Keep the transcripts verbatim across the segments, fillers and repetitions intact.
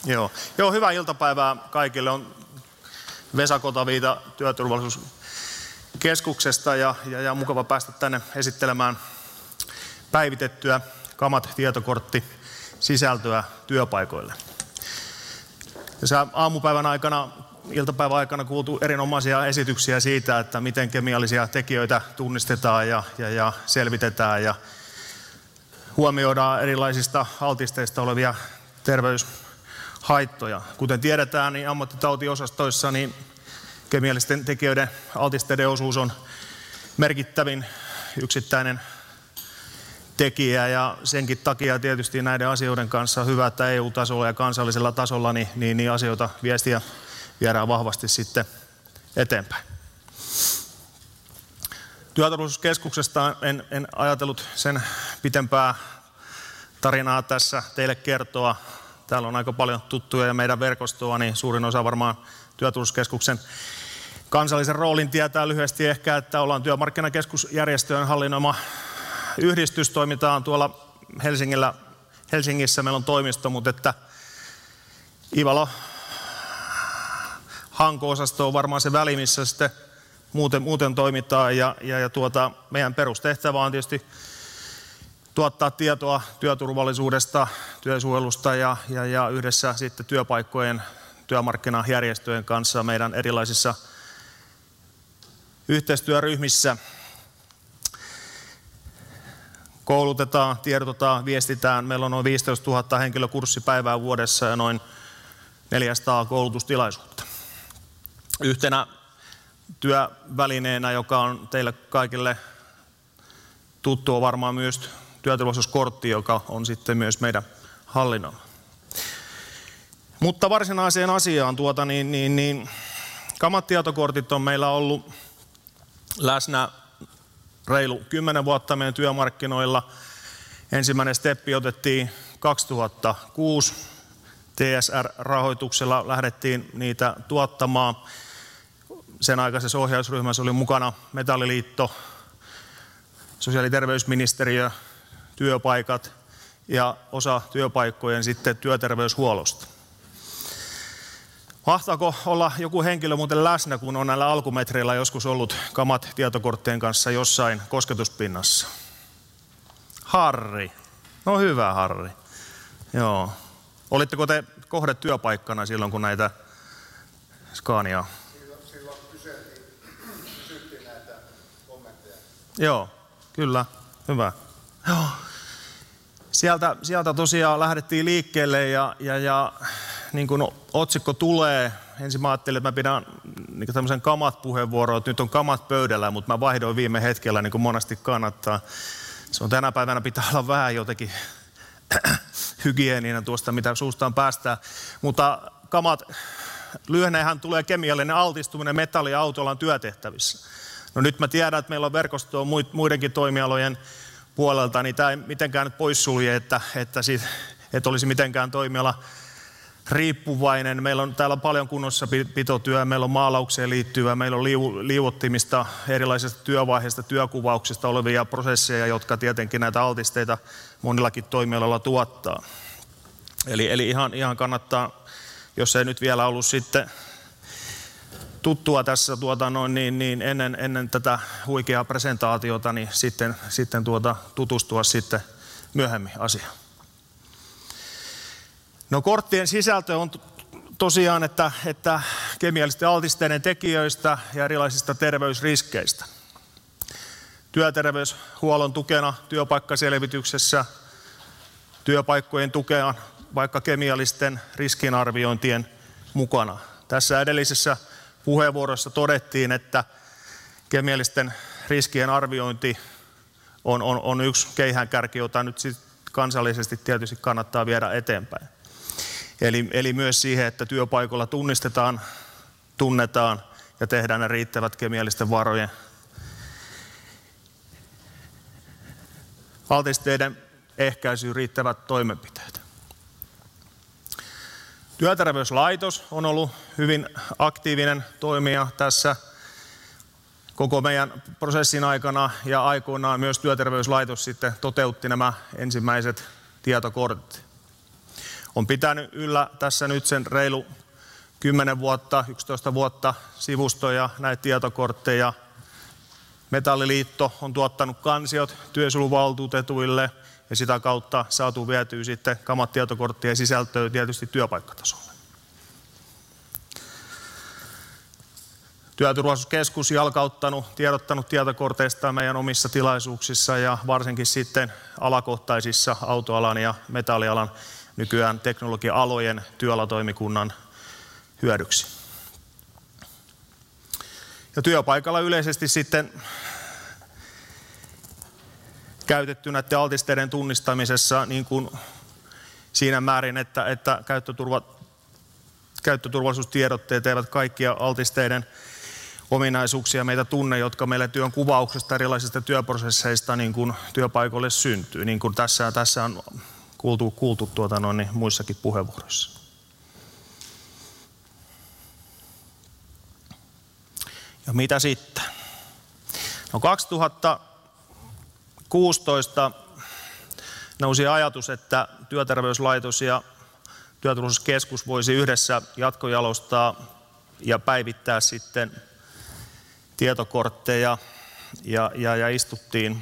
Joo. Joo, hyvää iltapäivää kaikille. On Vesa Kotaviita Työturvallisuuskeskuksesta ja, ja, ja mukava päästä tänne esittelemään päivitettyä Kamat-tietokortti sisältöä työpaikoille. Tässä aamupäivän aikana, iltapäivän aikana kuultu erinomaisia esityksiä siitä, että miten kemiallisia tekijöitä tunnistetaan ja, ja, ja selvitetään ja huomioidaan erilaisista altisteista olevia terveyshaittoja. Kuten tiedetään, niin ammattitautiosastoissa niin kemiallisten tekijöiden altisteiden osuus on merkittävin yksittäinen tekijä ja senkin takia tietysti näiden asioiden kanssa on hyvä, että E U-tasolla ja kansallisella tasolla niin, niin, niin asioita viestiä viedään vahvasti sitten eteenpäin. Työturvallisuuskeskuksesta en, en ajatellut sen pitempää tarinaa tässä teille kertoa. Täällä on aika paljon tuttuja ja meidän verkostoa, niin suurin osa varmaan Työturvallisuuskeskuksen kansallisen roolin tietää lyhyesti ehkä, että ollaan Työmarkkinakeskusjärjestöjen hallinnoima yhdistys, toimitaan tuolla Helsingillä, Helsingissä, meillä on toimisto, mutta että Ivalo Hanko-osasto on varmaan se väli, missä sitten muuten, muuten toimitaan ja, ja, ja tuota, meidän perustehtävä on tietysti tuottaa tietoa työturvallisuudesta, työsuojelusta ja, ja, ja yhdessä sitten työpaikkojen, työmarkkinajärjestöjen kanssa meidän erilaisissa yhteistyöryhmissä koulutetaan, tiedotetaan, viestitään. Meillä on noin viisitoistatuhatta henkilökurssipäivää vuodessa ja noin neljäsataa koulutustilaisuutta. Yhtenä työvälineenä, joka on teille kaikille tuttu, on varmaan myös työturvallisuuskortti, joka on sitten myös meidän hallinnolla. Mutta varsinaiseen asiaan, tuota, niin, niin, niin, Kamat-tietokortit on meillä ollut läsnä reilu kymmenen vuotta meidän työmarkkinoilla. Ensimmäinen steppi otettiin kaksituhattakuusi. T S R-rahoituksella lähdettiin niitä tuottamaan. Sen aikaisessa ohjausryhmässä oli mukana Metalliliitto, sosiaali- ja terveysministeriö, työpaikat ja osa työpaikkojen sitten työterveyshuollosta. Mahtaako olla joku henkilö muuten läsnä, kun on näillä alkumetreillä joskus ollut Kamat-tietokorttien kanssa jossain kosketuspinnassa? Harri. No hyvä, Harri. Joo. Olitteko te kohdetyöpaikkana silloin, kun näitä Scaniaa? Silloin, silloin kyseltiin, kysyttiin näitä kommentteja. Joo, kyllä. Hyvä. Joo. Sieltä, sieltä tosiaan lähdettiin liikkeelle ja, ja, ja niin kuin otsikko tulee, ensin mä ajattelin, että mä pidän niin tämmöisen Kamat-puheenvuoron, että nyt on Kamat pöydällä, mutta mä vaihdoin viime hetkellä, niin kuin monesti kannattaa. Se on tänä päivänä pitää olla vähän jotenkin hygieninen tuosta, mitä suustaan päästään. Mutta Kamat, lyhennehän tulee kemiallinen altistuminen metalliautolan työtehtävissä. No nyt mä tiedän, että meillä on verkostoa muidenkin toimialojen puolelta, niin tämä ei mitenkään nyt poissulje, että, että, siitä, että olisi mitenkään toimiala riippuvainen. Meillä on täällä paljon kunnossapitotyöä, meillä on maalaukseen liittyvää, meillä on liu, liuottimista, erilaisista työvaiheista, työkuvauksista olevia prosesseja, jotka tietenkin näitä altisteita monillakin toimialoilla tuottaa. Eli, eli ihan, ihan kannattaa, jos ei nyt vielä ollut sitten tuttua tässä tuota, noin, niin, niin ennen, ennen tätä huikeaa presentaatiota, niin sitten, sitten tuota, tutustua sitten myöhemmin asiaan. No korttien sisältö on tosiaan, että, että kemiallisten altisteiden tekijöistä ja erilaisista terveysriskeistä. Työterveyshuollon tukena työpaikkaselvityksessä, työpaikkojen tukena vaikka kemiallisten riskinarviointien mukana. Tässä edellisessä puheenvuorossa todettiin, että kemiallisten riskien arviointi on, on, on yksi keihäänkärki, jota nyt sit kansallisesti tietysti kannattaa viedä eteenpäin. Eli, eli myös siihen, että työpaikoilla tunnistetaan, tunnetaan ja tehdään ne riittävät kemiallisten varojen altisteiden ehkäisyyn riittävät toimenpiteet. Työterveyslaitos on ollut hyvin aktiivinen toimija tässä koko meidän prosessin aikana ja aikoinaan myös Työterveyslaitos sitten toteutti nämä ensimmäiset tietokortit. on pitänyt yllä tässä nyt sen reilu kymmenen vuotta, yksitoista vuotta sivustoja, näitä tietokortteja. Metalliliitto on tuottanut kansiot työsuojeluvaltuutetuille ja sitä kautta saatu vietyä sitten Kamat-tietokorttien sisältöä tietysti työpaikkatasolle. Työturvallisuuskeskus jalkauttanut, tiedottanut tietokorteista meidän omissa tilaisuuksissa ja varsinkin sitten alakohtaisissa autoalan ja metallialan nykyään teknologia-alojen työalatoimikunnan hyödyksi. Ja työpaikalla yleisesti sitten käytetty näiden altisteiden tunnistamisessa niin kuin siinä määrin, että, että käyttöturva, käyttöturvallisuustiedotteet eivät kaikkia altisteiden ominaisuuksia meitä tunne, jotka meille työn kuvauksesta erilaisista työprosesseista niin kuin työpaikoille syntyy, niin kuin tässä, tässä on kuultu, kuultu tuota noin, niin muissakin puheenvuoroissa. Ja mitä sitten? No kaksituhattakuusitoista nousi ajatus, että Työterveyslaitos ja Työturvallisuuskeskus voisi yhdessä jatkojalostaa ja päivittää sitten tietokortteja ja, ja, ja istuttiin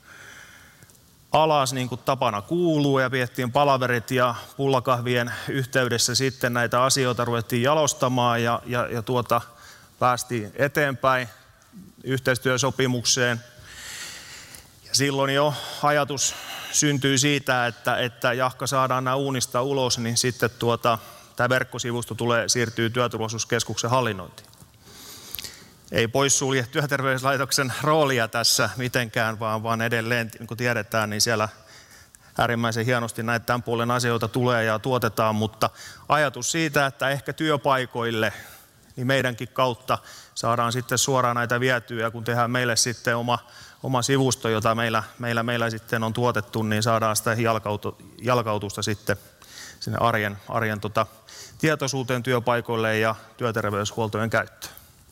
alas niin kuin tapana kuuluu ja piettiin palaverit ja pullakahvien yhteydessä sitten näitä asioita ruvettiin jalostamaan ja, ja, ja tuota, päästiin eteenpäin yhteistyösopimukseen. Ja silloin jo ajatus syntyi siitä, että, että jahka saadaan nämä uunista ulos, niin sitten tuota, tämä verkkosivusto tulee, siirtyy Työturvallisuuskeskuksen hallinnointiin. Ei poissulje Työterveyslaitoksen roolia tässä mitenkään, vaan, vaan edelleen, niin kuin tiedetään, niin siellä äärimmäisen hienosti näitä tämän puolen asioita tulee ja tuotetaan, mutta ajatus siitä, että ehkä työpaikoille niin meidänkin kautta saadaan sitten suoraan näitä vietyä, ja kun tehdään meille sitten oma, oma sivusto, jota meillä, meillä, meillä sitten on tuotettu, niin saadaan sitä jalkautu, jalkautusta sitten sinne arjen, arjen tota, tietoisuuteen työpaikoille ja työterveyshuoltojen käyttöön.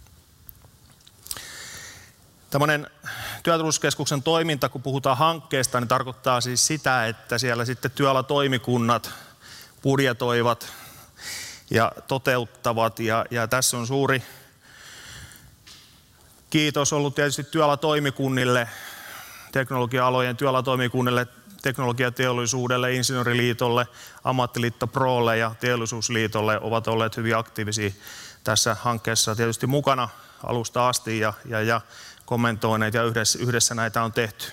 Tällainen Työturvallisuuskeskuksen toiminta, kun puhutaan hankkeesta, niin tarkoittaa siis sitä, että siellä sitten työalatoimikunnat budjetoivat ja toteuttavat. Ja, ja tässä on suuri kiitos ollut tietysti työalatoimikunnille, teknologia-alojen työalatoimikunnille, teknologiateollisuudelle, Insinööriliitolle, Ammattiliitto Prolle ja Teollisuusliitolle ovat olleet hyvin aktiivisia tässä hankkeessa tietysti mukana alusta asti ja, ja, ja kommentoineet ja yhdessä, yhdessä näitä on tehty.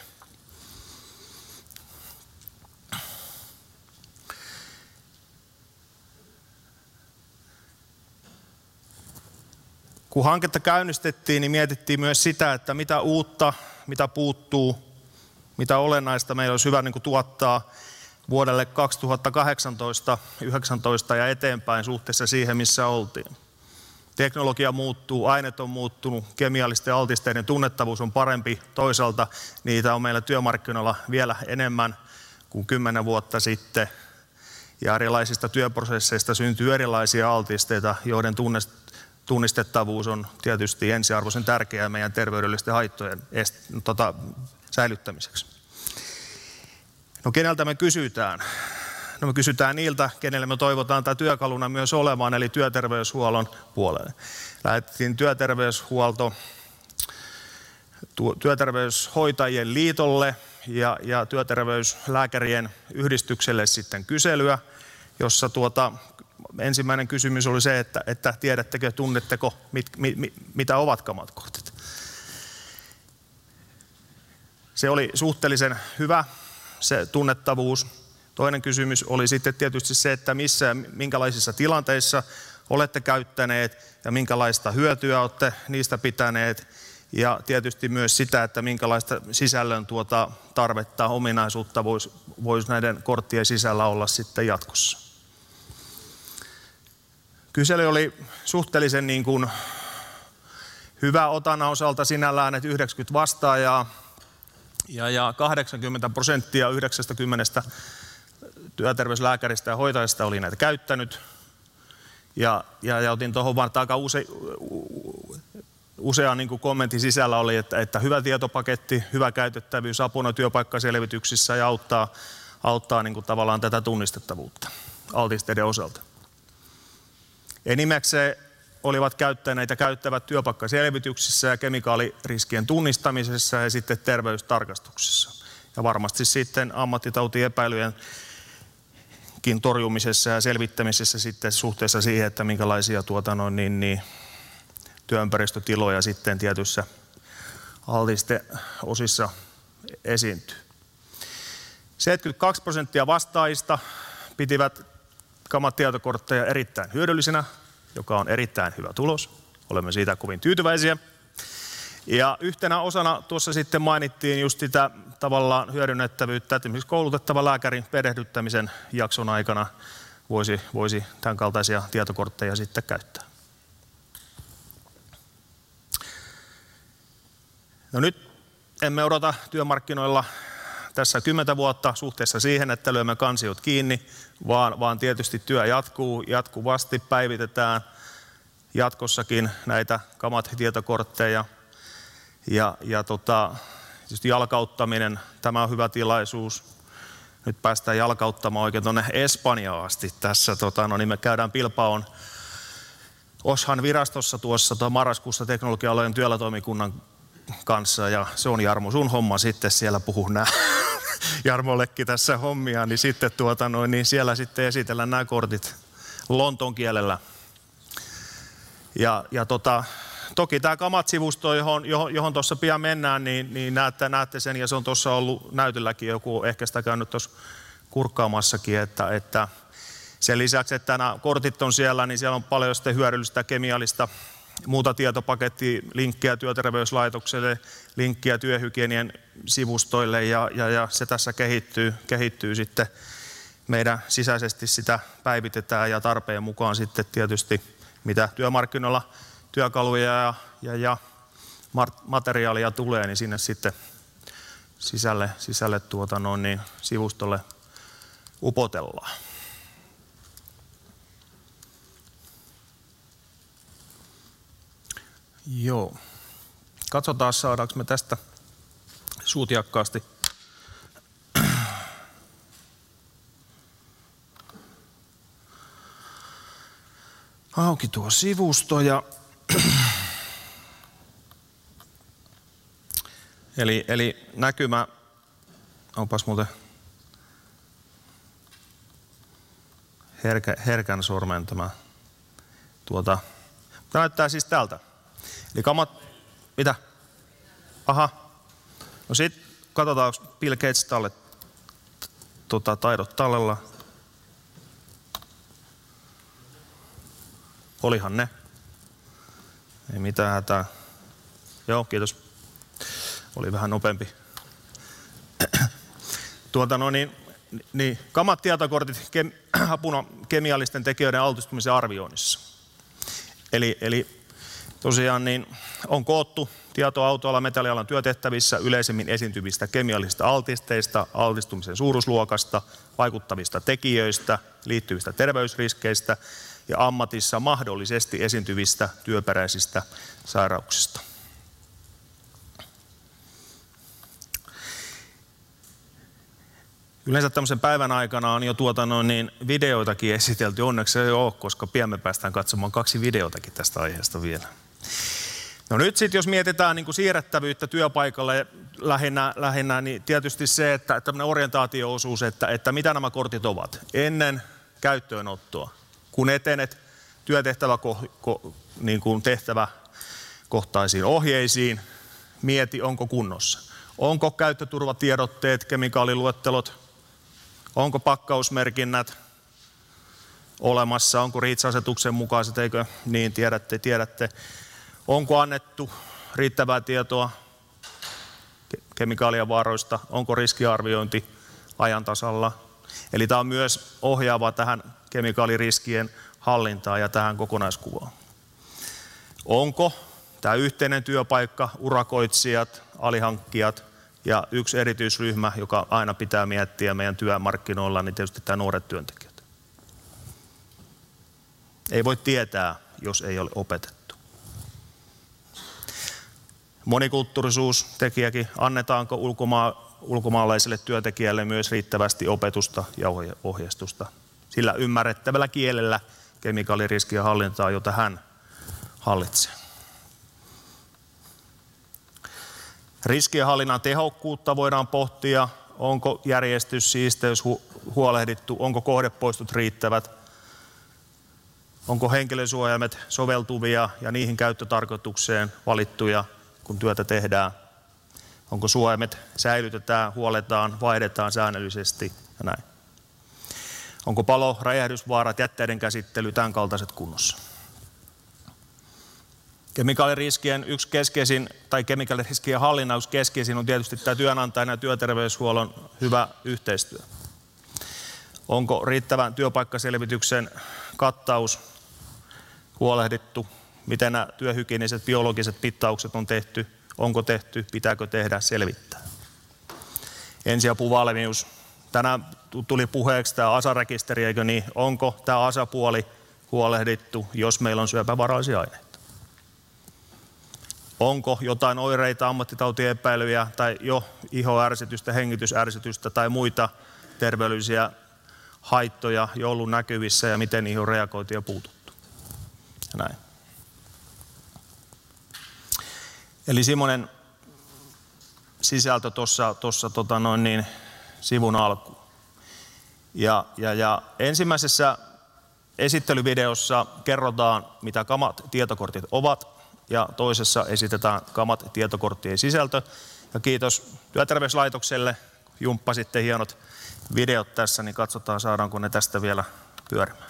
Kun hanketta käynnistettiin, niin mietittiin myös sitä, että mitä uutta, mitä puuttuu, mitä olennaista meillä olisi hyvä niin kuin tuottaa vuodelle kaksituhattakahdeksantoista yhdeksäntoista ja eteenpäin suhteessa siihen, missä oltiin. Teknologia muuttuu, aineet on muuttunut, kemiallisten altisteiden tunnettavuus on parempi. Toisaalta niitä on meillä työmarkkinoilla vielä enemmän kuin kymmenen vuotta sitten. Ja erilaisista työprosesseista syntyy erilaisia altisteita, joiden tunnistettavuus on tietysti ensiarvoisen tärkeää meidän terveydellisten haittojen est- tota, säilyttämiseksi. No keneltä me kysytään? No me kysytään niiltä, kenelle me toivotaan tämä työkaluna myös olemaan, eli työterveyshuollon puolelle. Lähetettiin työterveyshuolto työterveyshoitajien liitolle ja, ja työterveyslääkärien yhdistykselle sitten kyselyä, jossa tuota, ensimmäinen kysymys oli se, että, että tiedättekö, tunnetteko, mit, mit, mit, mitä ovat Kamat-kortit. Se oli suhteellisen hyvä, se tunnettavuus. Toinen kysymys oli sitten tietysti se, että missä ja minkälaisissa tilanteissa olette käyttäneet ja minkälaista hyötyä olette niistä pitäneet. Ja tietysti myös sitä, että minkälaista sisällön tuota tarvetta, ominaisuutta voisi, voisi näiden korttien sisällä olla sitten jatkossa. Kysely oli suhteellisen niin kuin hyvä otana osalta sinällään, että yhdeksänkymmentä vastaajaa ja, ja kahdeksankymmentä prosenttia yhdeksänkymmentä työterveyslääkäristä ja hoitajista oli näitä käyttänyt. Ja, ja, ja otin tuohon vaan aika use, usean niin kuin kommentin sisällä oli, että, että hyvä tietopaketti, hyvä käytettävyys apuna työpaikkaselvityksissä ja auttaa, auttaa niin kuin tavallaan tätä tunnistettavuutta. altisteiden osalta. Enimmäkseen olivat käyttäneet ja käyttävät työpaikkaselvityksissä ja kemikaaliriskien tunnistamisessa ja sitten terveystarkastuksessa. Ja varmasti sitten ammattitautiepäilyjenkin torjumisessa ja selvittämisessä sitten suhteessa siihen, että minkälaisia tuota noin, niin, niin, työympäristötiloja sitten tietyissä altisteosissa esiintyy. seitsemänkymmentäkaksi prosenttia vastaajista pitivät Kamat-tietokortteja erittäin hyödyllisenä, joka on erittäin hyvä tulos. Olemme siitä kovin tyytyväisiä. Ja yhtenä osana tuossa sitten mainittiin just sitä tavallaan hyödynnettävyyttä, että esimerkiksi koulutettava lääkärin perehdyttämisen jakson aikana voisi, voisi tämän kaltaisia tietokortteja sitten käyttää. No nyt emme odota työmarkkinoilla tässä kymmentä vuotta suhteessa siihen, että lyömme kansiot kiinni, vaan, vaan tietysti työ jatkuu, jatkuvasti päivitetään jatkossakin näitä Kamat-tietokortteja. Ja, ja tota, tietysti jalkauttaminen, tämä on hyvä tilaisuus. Nyt päästään jalkauttamaan oikein tuonne Espanjaan asti tässä. Tota, no niin me käydään Bilbaon OSHAn virastossa tuossa marraskuussa teknologia-alojen työelätoimikunnan kanssa. Ja se on Jarmo sun homma sitten siellä puhua nää. Jarmollekin tässä hommia, niin sitten tuota noin, niin siellä sitten esitellään nämä kortit lontoon kielellä. Ja, ja tota, toki tämä Kamat-sivusto, johon, johon, johon tuossa pian mennään, niin, niin näette, näette sen, ja se on tuossa ollut näytölläkin, joku ehkä sitä käynyt tuossa kurkkaamassakin, että, että sen lisäksi, että nämä kortit on siellä, niin siellä on paljon sitten hyödyllistä kemiallista muuta tietopakettia, linkkiä työterveyslaitokselle, linkkiä työhygienien sivustoille, ja, ja, ja se tässä kehittyy, kehittyy sitten. Meidän sisäisesti sitä päivitetään ja tarpeen mukaan sitten tietysti, mitä työmarkkinoilla työkaluja ja, ja, ja materiaalia tulee, niin sinne sitten sisälle, sisälle tuota noin, niin sivustolle upotellaan. Joo. Katsotaan, saadaanko me tästä suutiakkaasti auki tuo sivusto. Ja eli, eli näkymä, onpas muuten herkä, herkän sormen tämä. Tuota, tämä näyttää siis tältä. Eli Kamat, mitä? Aha. No sit katsotaan, onko Bill Gates talle, tota, taidot tallella. Olihan ne. Ei mitään hätää. Joo, kiitos. Oli vähän nopeampi. Tuota no niin, niin Kamat-tietokortit kem, apuna kemiallisten tekijöiden altistumisen arvioinnissa. Eli, eli tosiaan niin on koottu tietoa autoalan metallialan työtehtävissä yleisemmin esiintyvistä kemiallisista altisteista, altistumisen suuruusluokasta, vaikuttavista tekijöistä, liittyvistä terveysriskeistä ja ammatissa mahdollisesti esiintyvistä työperäisistä sairauksista. Yleensä tämmöisen päivän aikana on jo tuota noin niin videoitakin esitelty, onneksi ei ole, koska pian me päästään katsomaan kaksi videotakin tästä aiheesta vielä. No nyt sitten jos mietitään niin kuin siirrettävyyttä työpaikalle lähinnä, lähinnä, niin tietysti se, että tämmöinen orientaatio-osuus, että, että mitä nämä kortit ovat ennen käyttöönottoa, kun etenet työtehtävä niin kuin tehtäväkohtaisiin ohjeisiin, mieti onko kunnossa. Onko käyttöturvatiedotteet, kemikaaliluettelot, onko pakkausmerkinnät olemassa, onko REACH-asetuksen mukaiset, eikö niin, tiedätte, tiedätte. Onko annettu riittävää tietoa kemikaalien vaaroista, onko riskiarviointi ajan tasalla. Eli tämä on myös ohjaava tähän kemikaaliriskien hallintaan ja tähän kokonaiskuvaan. Onko tämä yhteinen työpaikka, urakoitsijat, alihankkijat ja yksi erityisryhmä, joka aina pitää miettiä meidän työmarkkinoilla, niin tietysti tämä nuoret työntekijät. Ei voi tietää, jos ei ole opetettu. Monikulttuurisuustekijäkin, annetaanko ulkoma- ulkomaalaisille työntekijälle myös riittävästi opetusta ja ohjeistusta sillä ymmärrettävällä kielellä kemikaaliriskien hallintaa, jota hän hallitsee. Riskienhallinnan tehokkuutta voidaan pohtia, onko järjestys, siisteys huolehdittu, onko kohdepoistot riittävät, onko henkilösuojaimet soveltuvia ja niihin käyttötarkoitukseen valittuja, kun työtä tehdään, onko suojaimet säilytetään, huoletaan, vaihdetaan säännöllisesti ja näin. Onko palo, räjähdysvaarat, jätteiden käsittely, tämän kaltaiset kunnossa. Kemikaaliriskien yksi keskeisin, tai kemikaaliriskien hallinnan yksi keskeisin on tietysti tämä työnantajan ja työterveyshuollon hyvä yhteistyö. Onko riittävän työpaikkaselvityksen kattaus huolehdittu, miten nämä työhygieniset, biologiset mittaukset on tehty, onko tehty, pitääkö tehdä, selvittää. Ensiapuvalmius. Tänään tuli puheeksi tämä A S A-rekisteri, eikö niin? Onko tämä A S A-puoli huolehdittu, jos meillä on syöpävaraisia aineita? Onko jotain oireita, ammattitautiepäilyjä tai jo ihoärsytystä, hengitysärsytystä tai muita terveydellisiä haittoja jo ollut näkyvissä ja miten niihin on reagoitu ja puututtu? Ja näin. Eli semmoinen sisältö tuossa, tuossa tota noin niin, sivun alkuun. Ja, ja, ja ensimmäisessä esittelyvideossa kerrotaan, mitä Kamat-tietokortit ovat, ja toisessa esitetään Kamat-tietokorttien sisältö. Ja kiitos Työterveyslaitokselle, jumppasitte hienot videot tässä, niin katsotaan saadaanko ne tästä vielä pyörimään.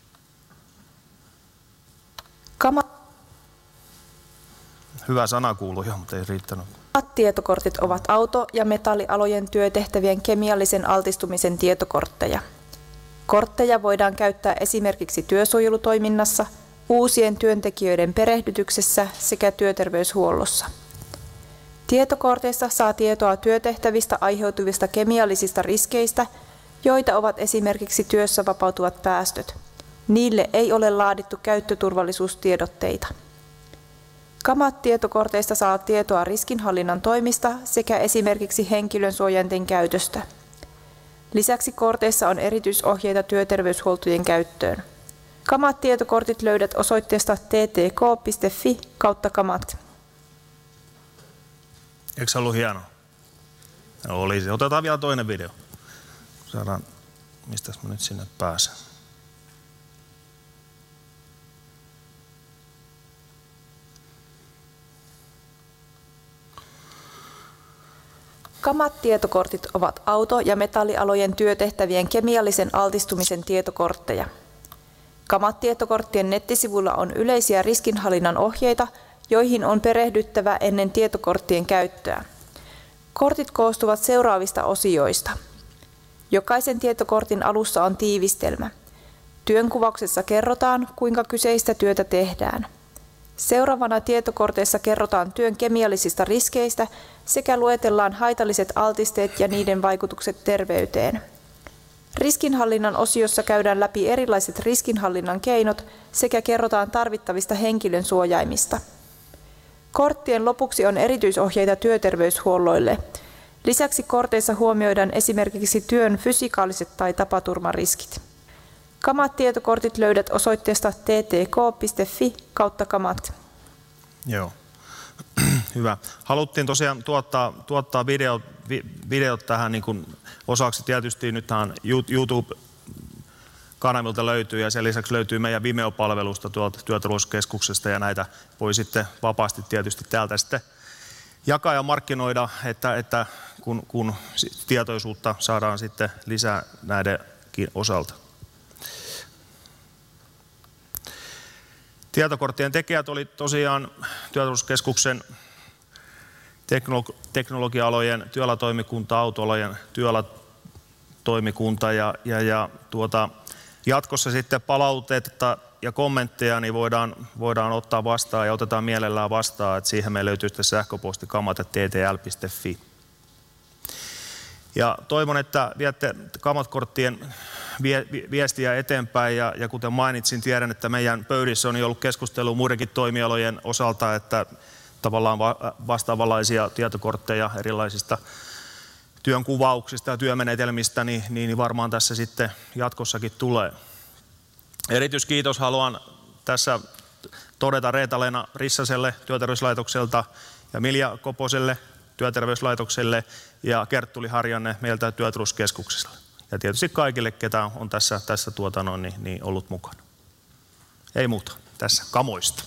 Kamat Hyvä sana kuuluu jo, mutta ei riittänyt. Tietokortit ovat auto- ja metallialojen työtehtävien kemiallisen altistumisen tietokortteja. Kortteja voidaan käyttää esimerkiksi työsuojelutoiminnassa, uusien työntekijöiden perehdytyksessä sekä työterveyshuollossa. Tietokorteista saa tietoa työtehtävistä aiheutuvista kemiallisista riskeistä, joita ovat esimerkiksi työssä vapautuvat päästöt. Niille ei ole laadittu käyttöturvallisuustiedotteita. Kamat-tietokorteista saa tietoa riskinhallinnan toimista sekä esimerkiksi henkilön suojainten käytöstä. Lisäksi korteissa on erityisohjeita työterveyshuoltojen käyttöön. Kamat-tietokortit löydät osoitteesta t t k piste f i kautta kamat. Eikö se ollut hienoa? No, oli se. Otetaan vielä toinen video. Saadaan, mistäs mä nyt sinne pääsen? Kamat-tietokortit ovat auto- ja metallialojen työtehtävien kemiallisen altistumisen tietokortteja. Kamat-tietokorttien nettisivuilla on yleisiä riskinhallinnan ohjeita, joihin on perehdyttävä ennen tietokorttien käyttöä. Kortit koostuvat seuraavista osioista. Jokaisen tietokortin alussa on tiivistelmä. Työnkuvauksessa kerrotaan, kuinka kyseistä työtä tehdään. Seuraavana tietokorteissa kerrotaan työn kemiallisista riskeistä sekä luetellaan haitalliset altisteet ja niiden vaikutukset terveyteen. Riskinhallinnan osiossa käydään läpi erilaiset riskinhallinnan keinot sekä kerrotaan tarvittavista henkilön suojaimista. Korttien lopuksi on erityisohjeita työterveyshuolloille. Lisäksi korteissa huomioidaan esimerkiksi työn fysikaaliset tai tapaturmariskit. Kamat-tietokortit löydät osoitteesta t t k piste f i kautta kamat. Joo, hyvä. Haluttiin tosiaan tuottaa, tuottaa videot, vi, videot tähän niin kuin osaksi. Tietysti nythän YouTube-kanavilta löytyy ja sen lisäksi löytyy meidän Vimeo-palvelusta tuolta Työturvallisuuskeskuksesta ja näitä voi sitten vapaasti tietysti täältä sitten jakaa ja markkinoida, että, että kun, kun tietoisuutta saadaan sitten lisää näidenkin osalta. Tietokorttien tekijät oli tosiaan Työturvallisuuskeskuksen teknologia-alojen työalatoimikunta, autoalojen työalatoimikunta ja, ja, ja tuota, jatkossa sitten palautetta ja kommentteja niin voidaan, voidaan ottaa vastaan ja otetaan mielellään vastaan, että siihen meillä löytyy sitten sähköposti kamat ät t t l piste f i. Ja toivon, että viette Kamat-korttien viestiä eteenpäin ja, ja kuten mainitsin, tiedän, että meidän pöydissä on jo ollut keskustelua muidenkin toimialojen osalta, että tavallaan vastaavanlaisia tietokortteja erilaisista työn kuvauksista ja työmenetelmistä, niin, niin varmaan tässä sitten jatkossakin tulee. Erityiskiitos haluan tässä todeta Reeta-Leena Rissaselle Työterveyslaitokselta ja Milja Koposelle Työterveyslaitokselle ja Kerttuli Harjanne meiltä Työtuloskeskuksesta. Ja tietysti kaikille, ketä on tässä, tässä tuota noin, niin, niin ollut mukana. Ei muuta. Tässä kamoista.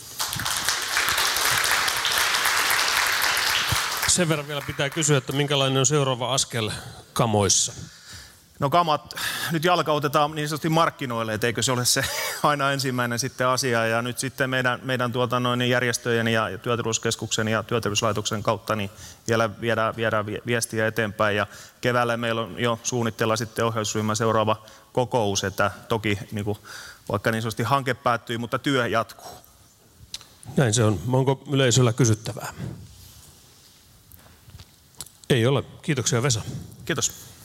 Sen verran vielä pitää kysyä, että minkälainen on seuraava askel kamoissa? No kamat, nyt jalkautetaan niin sanotusti markkinoille, et eikö se ole se aina ensimmäinen sitten asia. Ja nyt sitten meidän, meidän tuota noin, järjestöjen ja Työterveyskeskuksen ja Työterveyslaitoksen kautta niin vielä viedään, viedään viestiä eteenpäin. Ja keväällä meillä on jo suunnitteilla sitten ohjausryhmän seuraava kokous, että toki niin kuin, vaikka niin sanotusti hanke päättyy, mutta työ jatkuu. Näin se on. Onko yleisöllä kysyttävää? Ei ole. Kiitoksia Vesa. Kiitos.